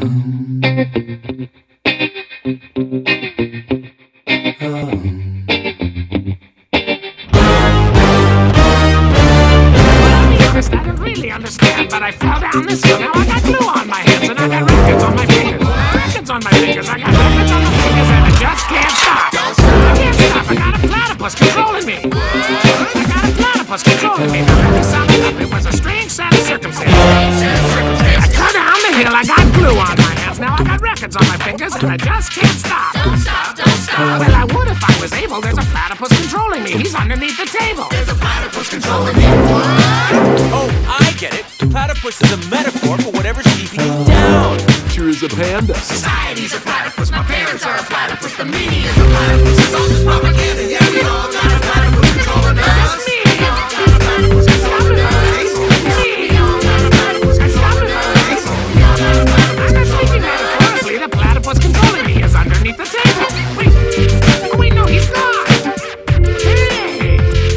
Understand, but I fell down this hill. Now I got glue on my hands and I got records on my fingers. Records on my fingers, I got records on my fingers and I just can't stop. I can't stop, I got a platypus controlling me. I got a platypus controlling me. Now let me sum it up, it was a strange set of circumstances. I cut down the hill, I got glue on my hands. Now I got records on my fingers and I just can't stop. Don't stop, don't stop. Well, I would if I was able. There's a platypus controlling me. He's underneath the table. There's a platypus controlling me. Oh, I get it. Platypus is a metaphor for whatever's keeping you down. Sure is a panda. Society's a platypus. My parents are a platypus. The media is a platypus. It's all just propaganda. Yeah, we all got a platypus controlling us. That's me. We all got a platypus controlling us. We all got a platypus controlling us. I'm not speaking metaphorically. The platypus controlling me is underneath the table. Wait, no, he's not. Hey.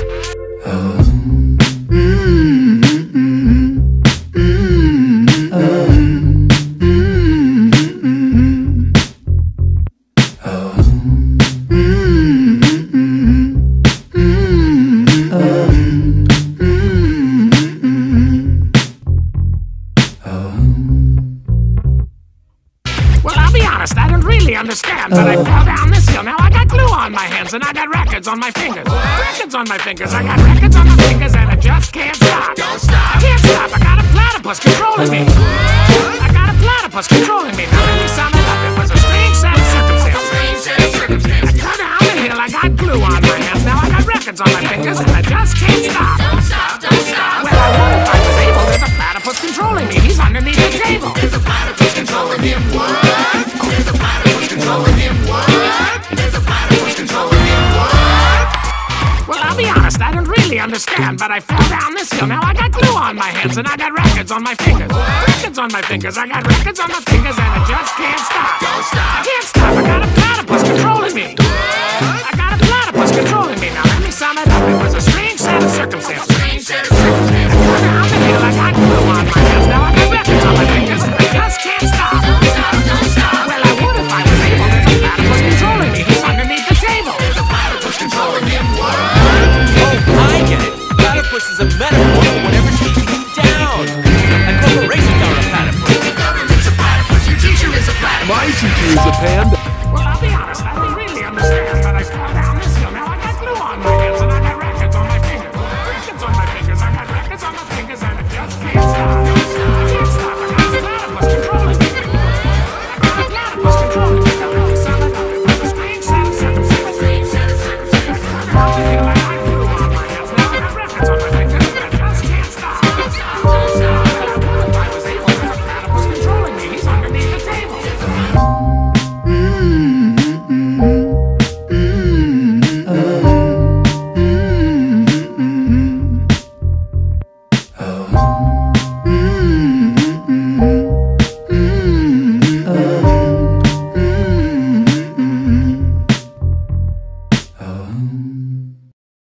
I don't really understand, but I fell down this hill. Now I got glue on my hands and I got records on my fingers. Records on my fingers, I got records on my fingers and I just can't stop. Don't stop. I can't stop, I got a platypus controlling me. I got a platypus controlling me. Now let me sum it up, it was a strange set of circumstances. I cut down the hill, I got glue on my hands. Now I got records on my fingers and I just can't stop. Don't stop, don't stop. Well, I would if I was able. There's a platypus controlling me. He's underneath the table. There's a platypus controlling him. What? There's a platypus controlling him. What? There's a platypus controlling him. What? Well, I'll be honest, I don't really understand, but I fell down this hill. Now I got glue on my hands and I got records on my fingers. Records on my fingers, I got records on my fingers and I just can't stop. Don't stop. I can't stop, I got a platypus controlling me. I got a platypus controlling me. Now let me sum it up, it was a strange set of circumstances. I cut down the hill, I got glue on my hands. Now I got records on my fingers and I just can't stop. Don't stop, don't stop. Well, I would if I was able. There's a platypus controlling me. He's underneath the table. There's a platypus controlling him. What? Oh, I get it. Platypus is a metaphor for whatever's keeping you down. And corporations are a platypus. The government's a platypus. Your teacher is a platypus. My teacher is a panda.